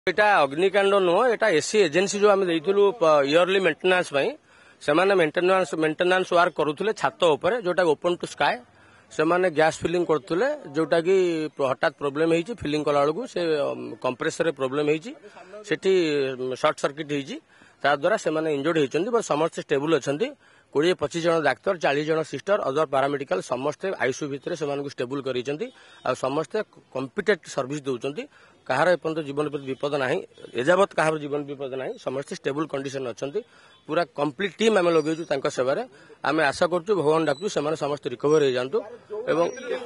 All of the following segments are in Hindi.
एटा अग्निकांड नुह एटा एसी एजेंसी जो आम देइथिलु इयरली मेंटेनेंस पई सेमाने मेंटेनेंस वर्क करूथले छात ऊपर जोटा ओपन टू स्काई सेमाने गैस फिलिंग करथुले जोटा कि हठात प्रोब्लेम हेची फिलिंग कला बेलू से कंप्रेसर रे प्रोब्लेम हेची सेठी शॉर्ट सर्किट हेची ता द्वारा सेमाने इंजर्ड हेचंदी बट समस्त स्टेबल अछंदी 20-25 जन डाक्तर 40 जन सिस्टर अदर पैरामेडिकल समस्ते आईसीयू भितर से स्टेबल करिसेंती आ समस्ते कॉम्पिटेंट सर्विस दउचंती कहार एपंत जीवन विपद नाही एजावत कहार जीवन विपद नाही समस्ते स्टेबल कंडीशन अछंती पूरा कंप्लीट टीम आमे लगेजु तांका सेवारे आमे आशा करछु भगवान डाकु सेमाने समस्त रिकवर हो जांतु एवं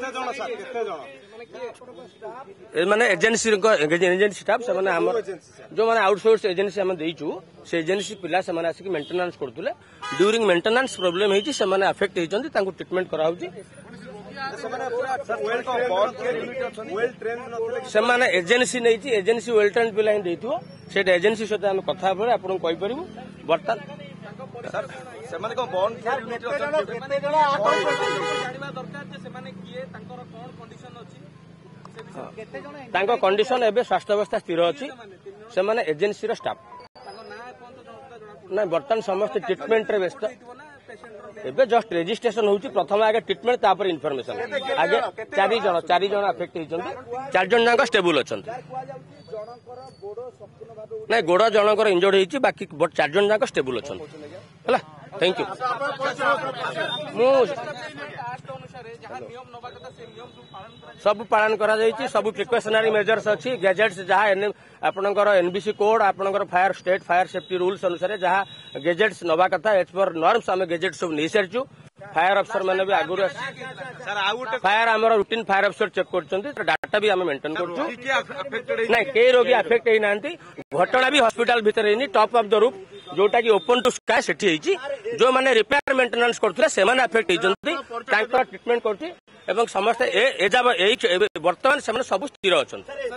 माने एजेंसी स्टाफ से जो माने आउटसोर्स एजेंसी आमे देइछु से एजेंसी पिला से माने आसिक मेंटेनेंस करथुले ड्यूरिंग मेंटेनेंस प्रॉब्लम हेची से माने अफेक्ट हेचंती तांको ट्रीटमेंट करा होची से एजेंसी नहीं एजेंसी वेल ट्रेन पिला ही देइथो से एजेंसी सहित आम कथा पर आपन कहि परिबु बर्तन तांको कंडीशन एबे स्वास्थ्य अवस्था स्थिर अछि से माने एजेंसी रो स्टाफ ना बर्तन समस्त ट्रीटमेंट रे व्यस्त एबे जस्ट रजिस्ट्रेशन होउची प्रथम आगे ट्रीटमेंट तापर इन्फॉर्मेशन आगे 4 जन अफेक्ट हेचंती 4 जन जाक स्टेबल अछंती नहीं गोड़ जनकर इंजर्ड हेची बाकी 4 जन जाक स्टेबल अछंती हला थैंक यू सब पालन करा जायछि सब प्रिकॉशनरी मेजर्स अछि गैजेट्स जहाँ आपनकर एनबीसी कोड आपनकर fire state fire safety rules अनुसार जहाँ गैजेट्स नवा कथा एज पर नॉर्म्स आम गैजेट सब नहीं सारिछु फायर अफसर मैंने भी आगुरी फायर आम रूटीन फायर अफसर चेक कर डाटा भी आम मेंटेन कर कई रोगी अफेक्ट होना घटना भी हॉस्पिटल भीतर होनी टॉप ऑफ द रूफ जोटा कि ओपन टू स्काई सेठी जो माने रिपेयर मेंटेनेंस करथुले से माने अफेक्ट होइचंती तांकर ट्रीटमेंट करथि एवं समस्त वर्तमान से सब स्थिर अछंती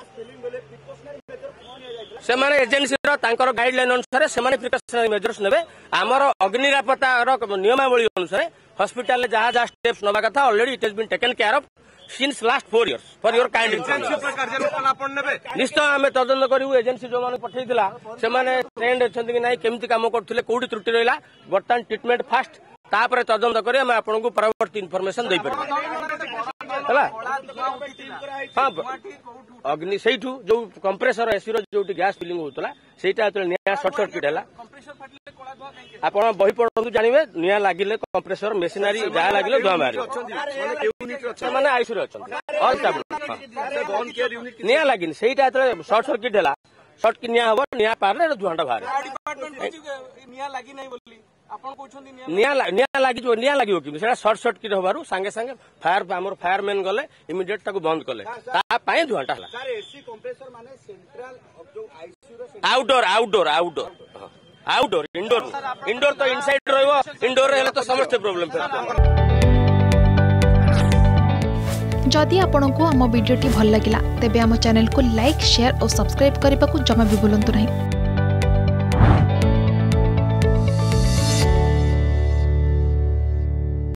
से माने एजेंसी तांकर गाइडलाइन अनुसार से माने प्रिकॉशनरी मेजर्स नेबे आमर अग्निनिरापत्ता नियमावली अनुसार हॉस्पिटल जहाँ जहाँ स्टेप्स नवा कथा already it has been taken care of since last 4 years for your kind निश्चय आम तदंत करूँ एजेंसी जो मैंने पठेला से माने ट्रेंड अच्छे कि ना केमती काम करते कौटी त्रुटि रहा बर्तमान ट्रीटमेंट फास्ट तापर तदंत कर आपको परवर्ती इनफॉरमेशन दे पारे हाँ अग्नि से जो कंप्रेसर एसी जो गैस फिलिंग होता सेटा निया शॉर्ट सर्किट है आप बही पढ़ु जानवे निया लगिले कंप्रेसर मेसिनारी जहाँ लगिले धुआं बाहर आईसीयू निया लगिन से शॉर्ट सर्किट है शॉर्ट की निया हम निया पारे धुआंटा बाहर निया लगे कि शॉर्ट सर्किट हबार सांगे सांगे फायर आमर फायरमैन गले इमिडिएट ताको बंद कले धुआंटा outdoor outdoor outdoor outdoor indoor तो इनसाइड रहिबो इंडोर रे तो समस्त प्रॉब्लम जदि आपंक आम भिडी भल लगा तेब आम चैनल को लाइक शेयर और सब्सक्राइब करने को जमा भी भूलु नहीं।